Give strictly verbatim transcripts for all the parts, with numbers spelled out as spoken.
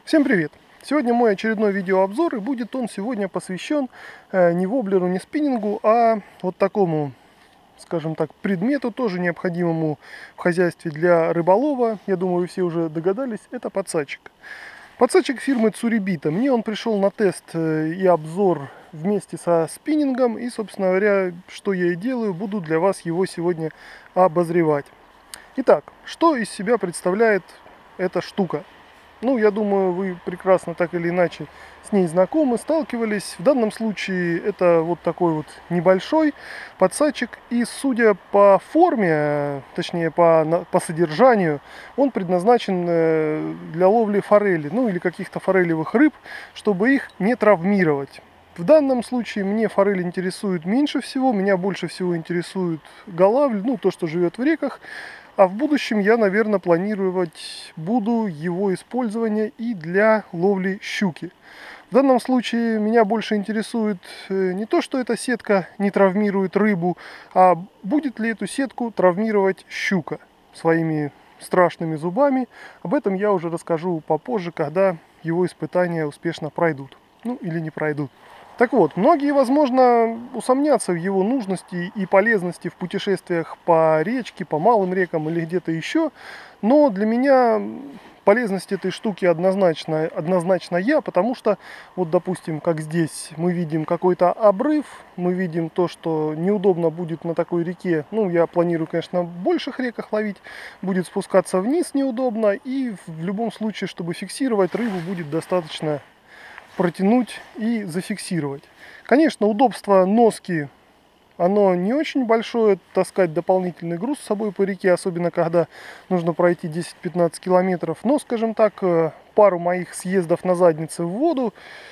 Всем привет! Сегодня мой очередной видеообзор, и будет он сегодня посвящен э, не воблеру, не спиннингу, а вот такому, скажем так, предмету, тоже необходимому в хозяйстве для рыболова. Я думаю, вы все уже догадались, это подсадчик. Подсадчик фирмы Tsuribita. Мне он пришел на тест э, и обзор вместе со спиннингом, и, собственно говоря, что я и делаю, буду для вас его сегодня обозревать. Итак, что из себя представляет эта штука? Ну, я думаю, вы прекрасно так или иначе с ней знакомы, сталкивались. В данном случае это вот такой вот небольшой подсадчик. И судя по форме, точнее по, по содержанию, он предназначен для ловли форели, ну или каких-то форелевых рыб, чтобы их не травмировать. В данном случае мне форель интересует меньше всего, меня больше всего интересует голавль, ну то, что живет в реках. А в будущем я, наверное, планировать буду его использование и для ловли щуки. В данном случае меня больше интересует не то, что эта сетка не травмирует рыбу, а будет ли эту сетку травмировать щука своими страшными зубами. Об этом я уже расскажу попозже, когда его испытания успешно пройдут. Ну или не пройдут. Так вот, многие, возможно, усомнятся в его нужности и полезности в путешествиях по речке, по малым рекам или где-то еще, но для меня полезность этой штуки однозначно, однозначно я, потому что, вот допустим, как здесь мы видим какой-то обрыв, мы видим то, что неудобно будет на такой реке, ну, я планирую, конечно, в больших реках ловить, будет спускаться вниз неудобно, и в любом случае, чтобы фиксировать рыбу, будет достаточно протянуть и зафиксировать. Конечно, удобство носки, оно не очень большое, таскать дополнительный груз с собой по реке, особенно когда нужно пройти десять-пятнадцать километров. Но, скажем так, пару моих съездов на заднице в воду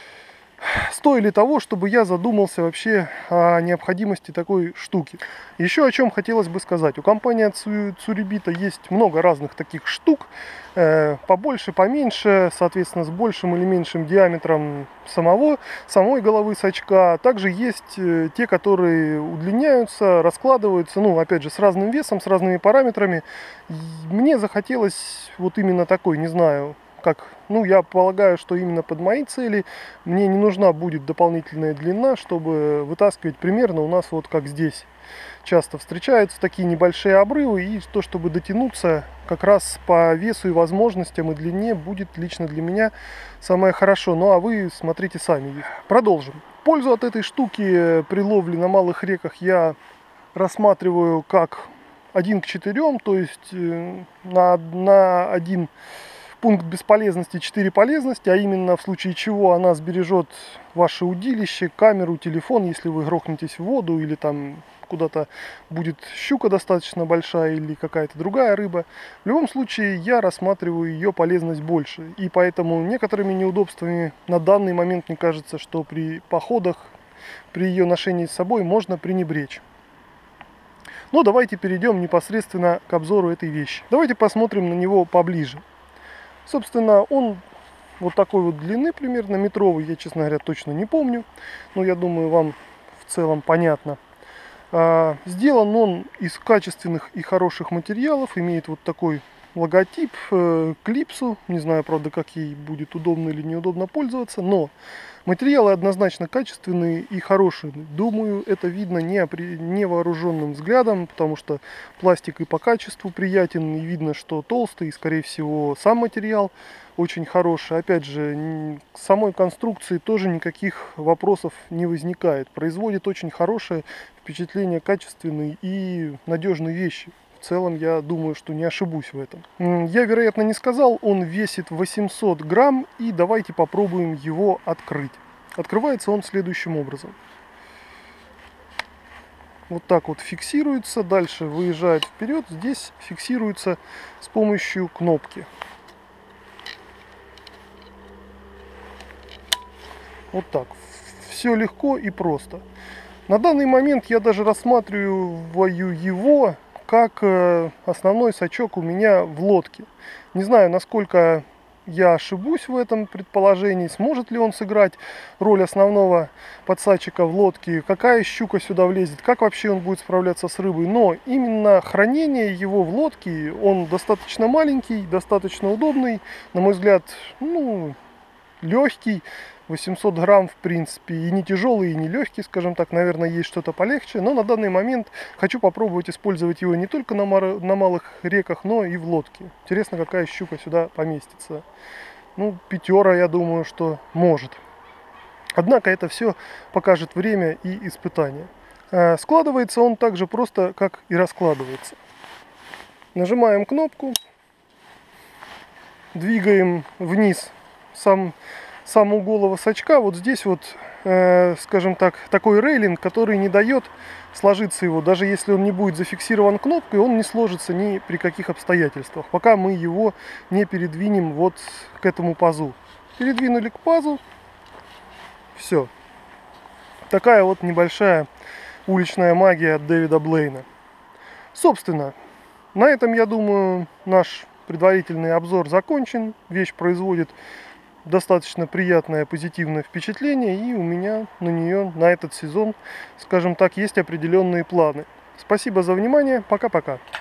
стоили того, чтобы я задумался вообще о необходимости такой штуки. Еще о чем хотелось бы сказать. У компании Tsuribita есть много разных таких штук, э, побольше, поменьше, соответственно, с большим или меньшим диаметром самого, самой головы сачка. Также есть э, те, которые удлиняются, раскладываются, ну, опять же, с разным весом, с разными параметрами. И мне захотелось вот именно такой, не знаю, как, ну, я полагаю, что именно под мои цели мне не нужна будет дополнительная длина, чтобы вытаскивать примерно у нас вот как здесь. Часто встречаются такие небольшие обрывы, и то, чтобы дотянуться как раз по весу и возможностям и длине, будет лично для меня самое хорошо. Ну, а вы смотрите сами. Продолжим. Пользу от этой штуки при ловле на малых реках я рассматриваю как один к четырем, то есть на, на один пункт бесполезности четыре полезности, а именно в случае чего она сбережет ваше удилище, камеру, телефон, если вы грохнетесь в воду или там куда-то будет щука достаточно большая или какая-то другая рыба. В любом случае я рассматриваю ее полезность больше, и поэтому некоторыми неудобствами на данный момент мне кажется, что при походах, при ее ношении с собой можно пренебречь. Но давайте перейдем непосредственно к обзору этой вещи. Давайте посмотрим на него поближе. Собственно, он вот такой вот длины, примерно метровый, я, честно говоря, точно не помню, но я думаю, вам в целом понятно. А, сделан он из качественных и хороших материалов, имеет вот такой логотип, э, клипсу, не знаю, правда, как ей будет удобно или неудобно пользоваться, но материалы однозначно качественные и хорошие. Думаю, это видно невооруженным взглядом, потому что пластик и по качеству приятен, и видно, что толстый, и, скорее всего, сам материал очень хороший. Опять же, к самой конструкции тоже никаких вопросов не возникает. Производит очень хорошее впечатление качественной и надежной вещи. В целом, я думаю, что не ошибусь в этом. Я, вероятно, не сказал, он весит восемьсот грамм, и давайте попробуем его открыть. Открывается он следующим образом. Вот так вот фиксируется, дальше выезжает вперед, здесь фиксируется с помощью кнопки. Вот так. Все легко и просто. На данный момент я даже рассматриваю его как основной сачок у меня в лодке. Не знаю, насколько я ошибусь в этом предположении, сможет ли он сыграть роль основного подсадчика в лодке, какая щука сюда влезет, как вообще он будет справляться с рыбой. Но именно хранение его в лодке, он достаточно маленький, достаточно удобный, на мой взгляд, ну, легкий, восемьсот грамм, в принципе, и не тяжелый, и не легкий, скажем так, наверное, есть что-то полегче, но на данный момент хочу попробовать использовать его не только на, мар... на малых реках, но и в лодке. Интересно, какая щука сюда поместится. Ну, пятера, я думаю, что может. Однако это все покажет время и испытания. Складывается он так же просто, как и раскладывается. Нажимаем кнопку, двигаем вниз сам, саму голову сачка. Вот здесь вот, э, скажем так, такой рейлинг, который не дает сложиться его. Даже если он не будет зафиксирован кнопкой, он не сложится ни при каких обстоятельствах, пока мы его не передвинем вот к этому пазу. Передвинули к пазу. Все. Такая вот небольшая уличная магия от Дэвида Блейна. Собственно, на этом, я думаю, наш предварительный обзор закончен. Вещь производит достаточно приятное позитивное впечатление, и у меня на нее, на этот сезон, скажем так, есть определенные планы. Спасибо за внимание. Пока-пока.